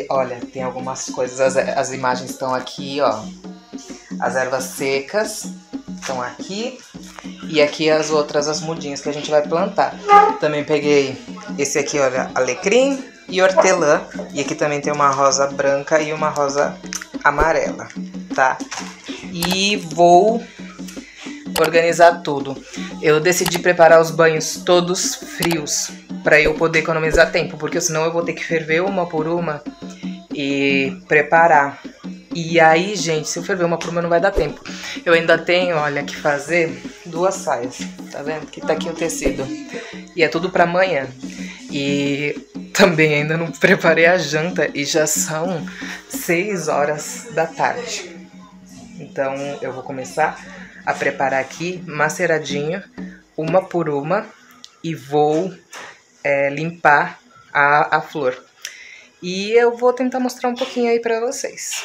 olha, tem algumas coisas, as imagens estão aqui, ó. As ervas secas estão aqui. E aqui as outras, as mudinhas que a gente vai plantar. Também peguei esse aqui, olha, alecrim e hortelã. E aqui também tem uma rosa branca e uma rosa amarela, tá? E vou organizar tudo. Eu decidi preparar os banhos todos frios, para eu poder economizar tempo, porque senão eu vou ter que ferver uma por uma e preparar. E aí, gente, se eu ferver uma por uma não vai dar tempo. Eu ainda tenho, olha, que fazer 2 saias, tá vendo? Que tá aqui o tecido. E é tudo pra amanhã. E também ainda não preparei a janta e já são 6 horas da tarde. Então eu vou começar a preparar aqui maceradinho, uma por uma, e vou limpar a flor. E eu vou tentar mostrar um pouquinho aí pra vocês.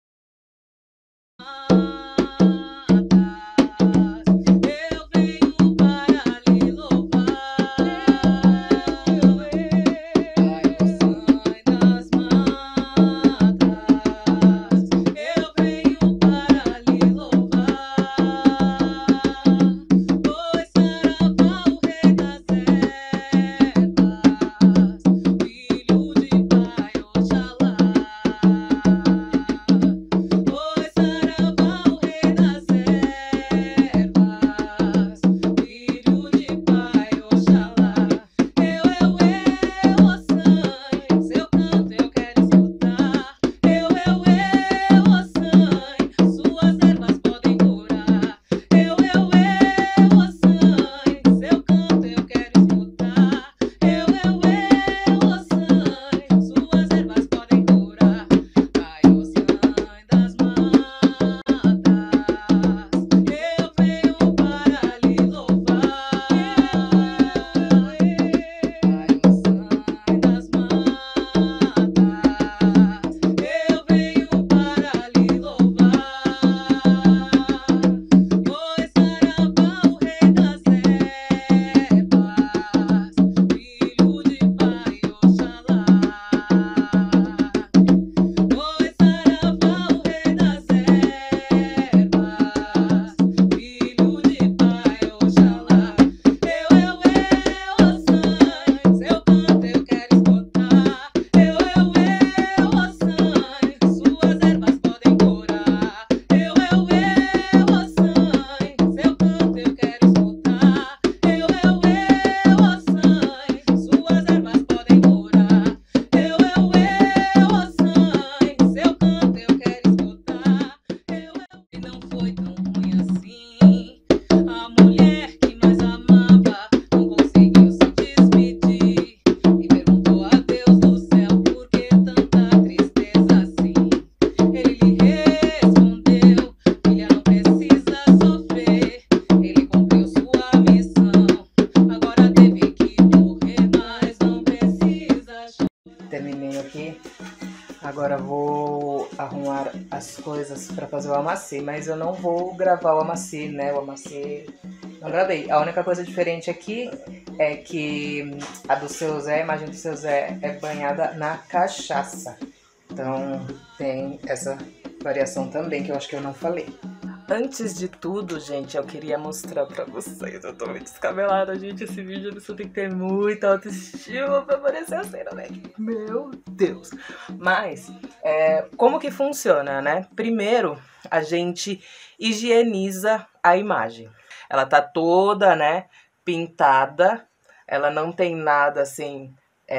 Terminei aqui. Agora vou arrumar as coisas para fazer o amacê, mas eu não vou gravar o amacê, né? O amacê não gravei. A única coisa diferente aqui é que a do seu Zé, a imagem do seu Zé é banhada na cachaça. Então tem essa variação também que eu acho que eu não falei. Antes de tudo, gente, eu queria mostrar pra vocês. Eu tô muito descabelada, gente. Esse vídeo isso tem que ter muita autoestima pra aparecer a cena, né? Meu Deus! Mas, como que funciona, né? Primeiro, a gente higieniza a imagem. Ela tá toda, né, pintada. Ela não tem nada, assim,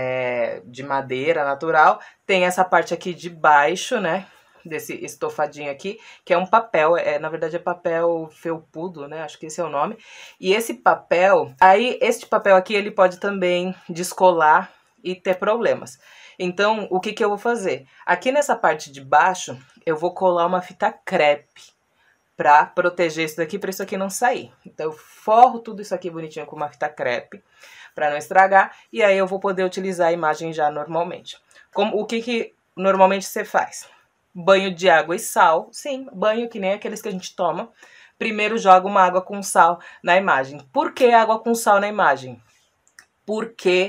de madeira natural. Tem essa parte aqui de baixo, né? Desse estofadinho aqui, que é um papel, na verdade é papel felpudo, né, acho que esse é o nome, e esse papel, este papel aqui, ele pode também descolar e ter problemas. Então, o que que eu vou fazer? Aqui nessa parte de baixo, eu vou colar uma fita crepe pra proteger isso daqui, pra isso aqui não sair. Então, eu forro tudo isso aqui bonitinho com uma fita crepe, pra não estragar, e aí eu vou poder utilizar a imagem já normalmente. O que que normalmente você faz? Banho de água e sal, sim, banho que nem aqueles que a gente toma. Primeiro joga uma água com sal na imagem. Por que água com sal na imagem? Porque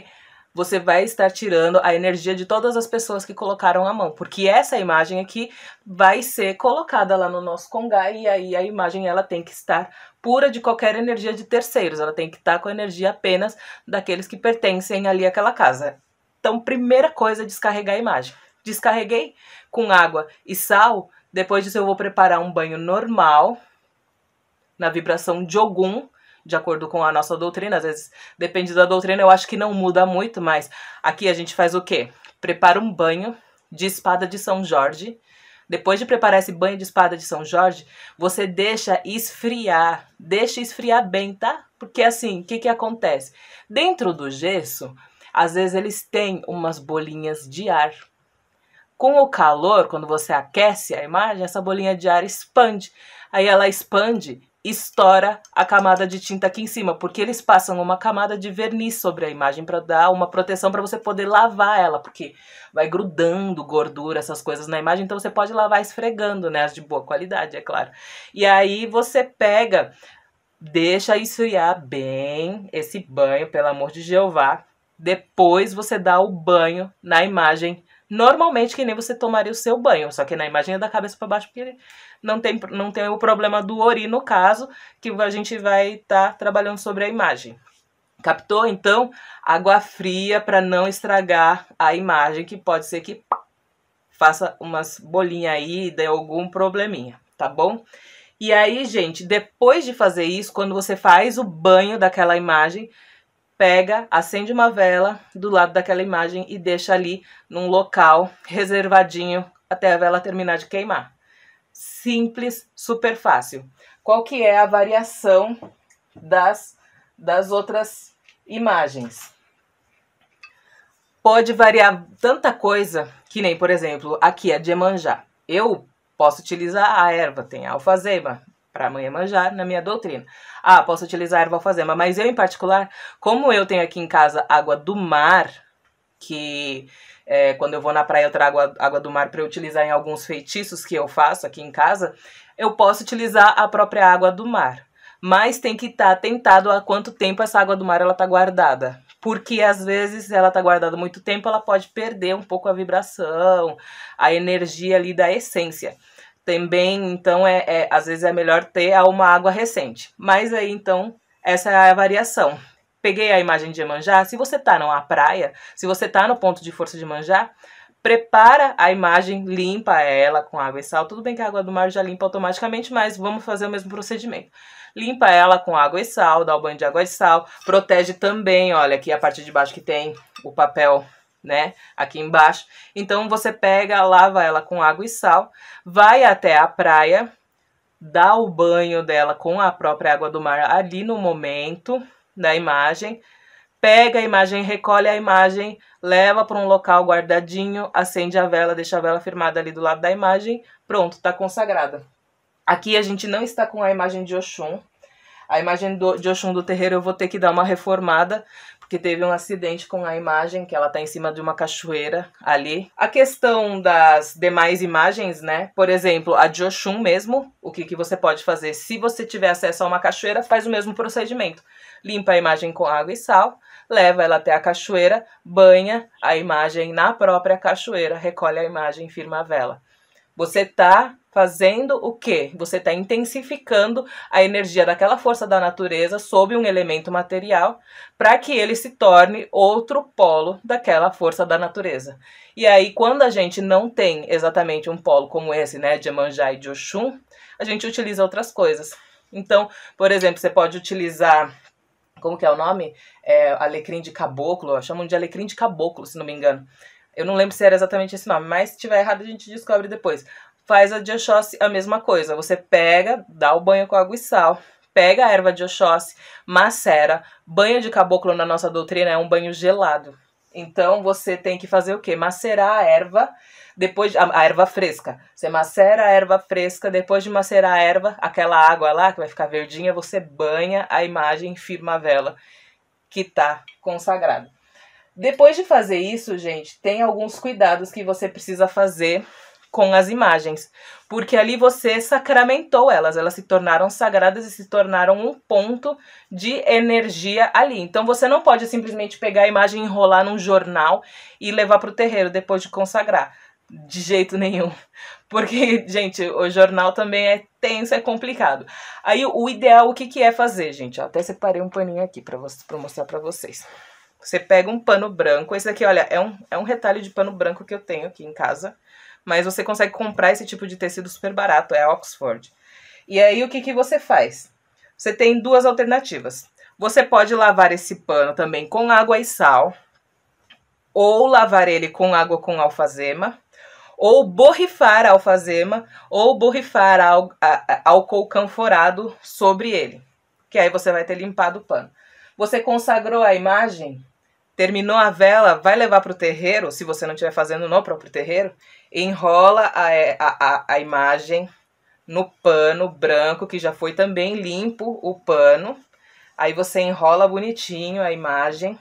você vai estar tirando a energia de todas as pessoas que colocaram a mão, porque essa imagem aqui vai ser colocada lá no nosso congá, e aí a imagem ela tem que estar pura de qualquer energia de terceiros, ela tem que estar com a energia apenas daqueles que pertencem ali àquela casa. Então, primeira coisa, descarregar a imagem. Descarreguei com água e sal, depois disso eu vou preparar um banho normal, na vibração de Ogum, de acordo com a nossa doutrina. Às vezes, depende da doutrina, eu acho que não muda muito, mas aqui a gente faz o quê? Prepara um banho de espada de São Jorge. Depois de preparar esse banho de espada de São Jorge, você deixa esfriar bem, tá? Porque assim, o que acontece? Dentro do gesso, às vezes eles têm umas bolinhas de ar. Com o calor, quando você aquece a imagem, essa bolinha de ar expande. Aí ela expande, estoura a camada de tinta aqui em cima, porque eles passam uma camada de verniz sobre a imagem para dar uma proteção para você poder lavar ela, porque vai grudando gordura, essas coisas na imagem, então você pode lavar esfregando, né, as de boa qualidade, é claro. E aí você pega, deixa esfriar bem esse banho, pelo amor de Jeová, depois você dá o banho na imagem, normalmente que nem você tomaria o seu banho, só que na imagem é da cabeça para baixo, porque não tem o problema do ori, no caso, que a gente vai estar trabalhando sobre a imagem. Captou? Então, água fria para não estragar a imagem, que pode ser que faça umas bolinhas aí e dê algum probleminha, tá bom? E aí, gente, depois de fazer isso, quando você faz o banho daquela imagem, pega, acende uma vela do lado daquela imagem e deixa ali num local reservadinho até a vela terminar de queimar. Simples, super fácil. Qual que é a variação das outras imagens? Pode variar tanta coisa, que nem, por exemplo, aqui é de Iemanjá. Eu posso utilizar a erva, tem a alfazema, para Iemanjá na minha doutrina. Ah, posso utilizar a erva alfazema, mas eu em particular, como eu tenho aqui em casa água do mar, que quando eu vou na praia eu trago água do mar para eu utilizar em alguns feitiços que eu faço aqui em casa, eu posso utilizar a própria água do mar. Mas tem que estar atentado a quanto tempo essa água do mar ela tá guardada. Porque às vezes, se ela tá guardada muito tempo, ela pode perder um pouco a vibração, a energia ali da essência. Também, então, às vezes é melhor ter uma água recente. Mas aí, então, essa é a variação. Peguei a imagem de Iemanjá. Se você tá numa praia, se você tá no ponto de força de Iemanjá, prepara a imagem, limpa ela com água e sal. Tudo bem que a água do mar já limpa automaticamente, mas vamos fazer o mesmo procedimento. Limpa ela com água e sal, dá o banho de água e sal. Protege também, olha, aqui a parte de baixo que tem o papel, né, aqui embaixo. Então você pega, lava ela com água e sal, vai até a praia, dá o banho dela com a própria água do mar ali no momento da imagem, pega a imagem, recolhe a imagem, leva para um local guardadinho, acende a vela, deixa a vela firmada ali do lado da imagem, pronto, tá consagrada. Aqui a gente não está com a imagem de Oxum. A imagem de Oxum do terreiro eu vou ter que dar uma reformada, porque teve um acidente com a imagem, que ela tá em cima de uma cachoeira ali. A questão das demais imagens, né? Por exemplo, a de Oxum mesmo, o que você pode fazer? Se você tiver acesso a uma cachoeira, faz o mesmo procedimento. Limpa a imagem com água e sal, leva ela até a cachoeira, banha a imagem na própria cachoeira, recolhe a imagem, firma a vela. Você tá fazendo o quê? Você está intensificando a energia daquela força da natureza sob um elemento material para que ele se torne outro polo daquela força da natureza. E aí, quando a gente não tem exatamente um polo como esse, né, de Iemanjá e de Oxum, a gente utiliza outras coisas. Então, por exemplo, você pode utilizar, como que é o nome? Alecrim de caboclo, chamam de alecrim de caboclo, se não me engano. Eu não lembro se era exatamente esse nome, mas se tiver errado a gente descobre depois. Faz a de Oxóssi a mesma coisa. Você pega, dá o banho com água e sal, pega a erva de Oxóssi, macera. Banho de caboclo na nossa doutrina é um banho gelado. Então você tem que fazer o quê? Macerar a erva, depois a erva fresca. Você macera a erva fresca, depois de macerar a erva, aquela água lá que vai ficar verdinha, você banha a imagem, firma a vela, que tá consagrada. Depois de fazer isso, gente, tem alguns cuidados que você precisa fazer com as imagens, porque ali você sacramentou elas, elas se tornaram sagradas e se tornaram um ponto de energia ali. Então você não pode simplesmente pegar a imagem, enrolar num jornal e levar para o terreiro depois de consagrar, de jeito nenhum, porque, gente, o jornal também é tenso, é complicado. Aí o ideal, o que é fazer, gente? Eu até separei um paninho aqui para mostrar para vocês. Você pega um pano branco, esse aqui, olha, é um retalho de pano branco que eu tenho aqui em casa, mas você consegue comprar esse tipo de tecido super barato, é Oxford. E aí o que você faz? Você tem duas alternativas. Você pode lavar esse pano também com água e sal, ou lavar ele com água com alfazema, ou borrifar a alfazema, ou borrifar álcool canforado sobre ele, que aí você vai ter limpado o pano. Você consagrou a imagem, terminou a vela, vai levar para o terreiro, se você não estiver fazendo no próprio terreiro, enrola a imagem no pano branco, que já foi também limpo o pano. Aí você enrola bonitinho a imagem,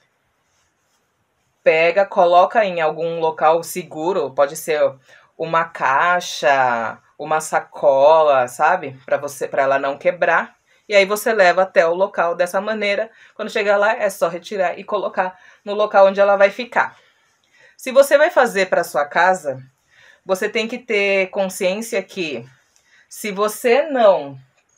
pega, coloca em algum local seguro, pode ser uma caixa, uma sacola, sabe? Para ela não quebrar. E aí você leva até o local dessa maneira. Quando chegar lá, é só retirar e colocar no local onde ela vai ficar. Se você vai fazer para sua casa, você tem que ter consciência que se você não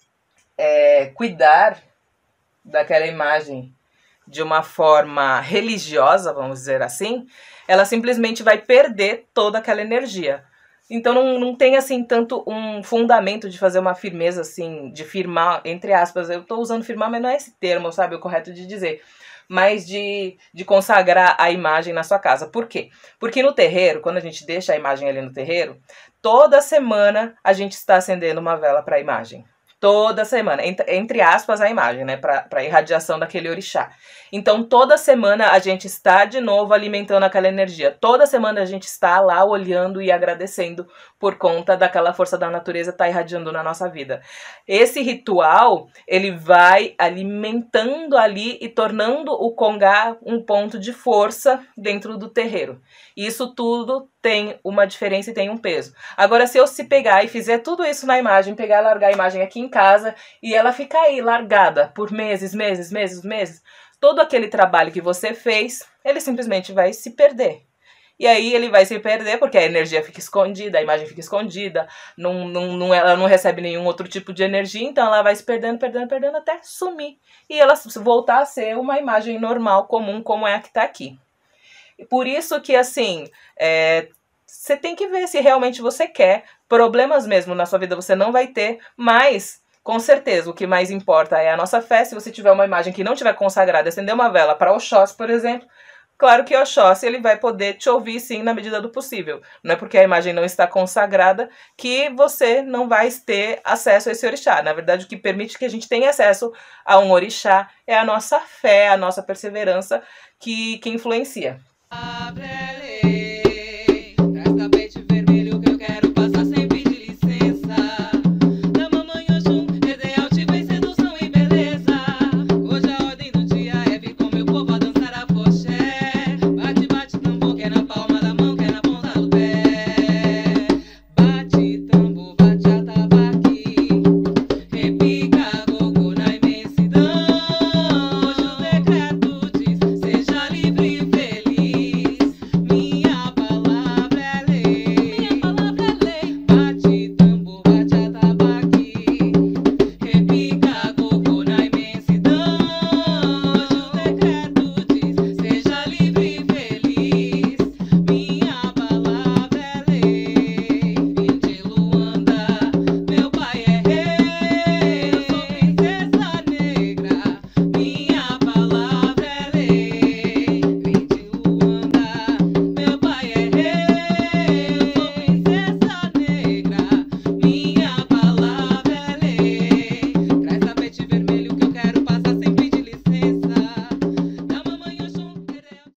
cuidar daquela imagem de uma forma religiosa, vamos dizer assim, ela simplesmente vai perder toda aquela energia. Então não tem assim tanto um fundamento de fazer uma firmeza assim, de firmar, entre aspas, eu tô usando firmar, mas não é esse termo, sabe, o correto de dizer, mas de consagrar a imagem na sua casa. Por quê? Porque no terreiro, quando a gente deixa a imagem ali no terreiro, toda semana a gente está acendendo uma vela para a imagem. Toda semana, entre aspas, a imagem, né, para a irradiação daquele orixá. Então, toda semana a gente está de novo alimentando aquela energia. Toda semana a gente está lá olhando e agradecendo por conta daquela força da natureza estar irradiando na nossa vida. Esse ritual, ele vai alimentando ali e tornando o congá um ponto de força dentro do terreiro. Isso tudo tem uma diferença e tem um peso. Agora, se eu pegar e fizer tudo isso na imagem, pegar e largar a imagem aqui em casa e ela ficar aí largada por meses, todo aquele trabalho que você fez, ele simplesmente vai se perder. E aí ele vai se perder porque a energia fica escondida, a imagem fica escondida, ela não recebe nenhum outro tipo de energia, então ela vai se perdendo até sumir. E ela voltar a ser uma imagem normal, comum, como é a que está aqui. Por isso que, assim, você tem que ver se realmente você quer. Problemas mesmo na sua vida você não vai ter, mas, com certeza, o que mais importa é a nossa fé. Se você tiver uma imagem que não tiver consagrada, acender uma vela para Oxóssi, por exemplo, claro que Oxóssi ele vai poder te ouvir, sim, na medida do possível. Não é porque a imagem não está consagrada que você não vai ter acesso a esse orixá. Na verdade, o que permite que a gente tenha acesso a um orixá é a nossa fé, a nossa perseverança que influencia. Abre